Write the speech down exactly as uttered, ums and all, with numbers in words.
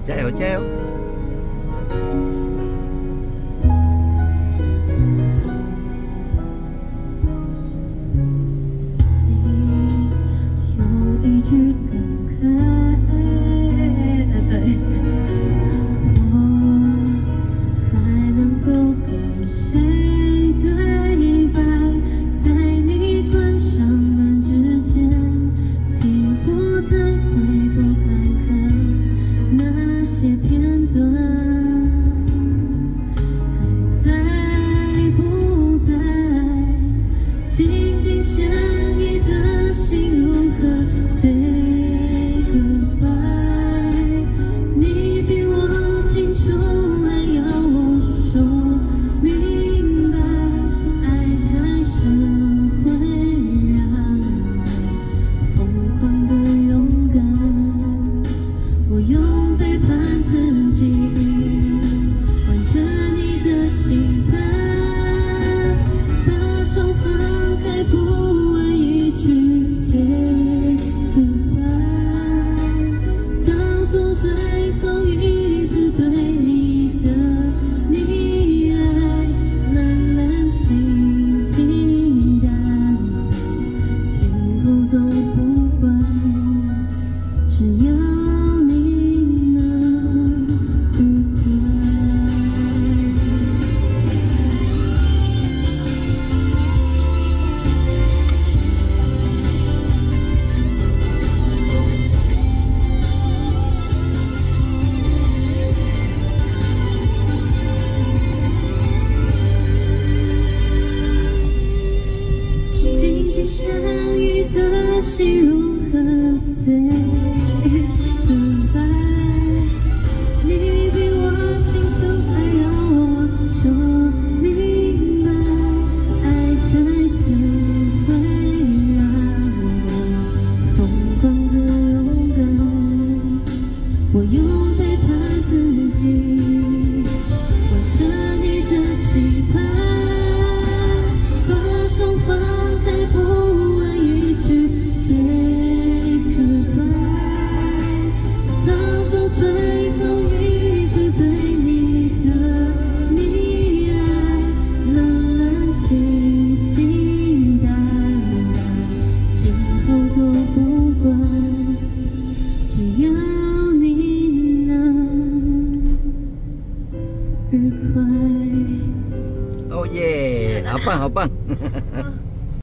加油加油！ 有一句感慨，对，我还能够跟谁对白？在你关上门之前，替我再回头看看那些片段，还在不在？紧紧相依的心如何 say goodbye？ 你比我清楚，还要我说明白，爱才是会让人疯狂的勇敢。我用背叛自己，完成你的期盼，把手放开，不问一句 say goodbye， 当作最后一次对你的溺爱，冷冷清清淡淡，今后都不管，只要你能愉快。紧紧相依的心如何 say goodbye？ 你比我清楚，还要我说明白，爱才是会让人疯狂的勇敢。我用背叛自己，完成你的期盼，把手放开，不问一句 say goodbye， 当作最后一次对你的溺爱，冷冷清清淡淡，今后都不管，只要你能愉快。 哦耶，好棒好棒！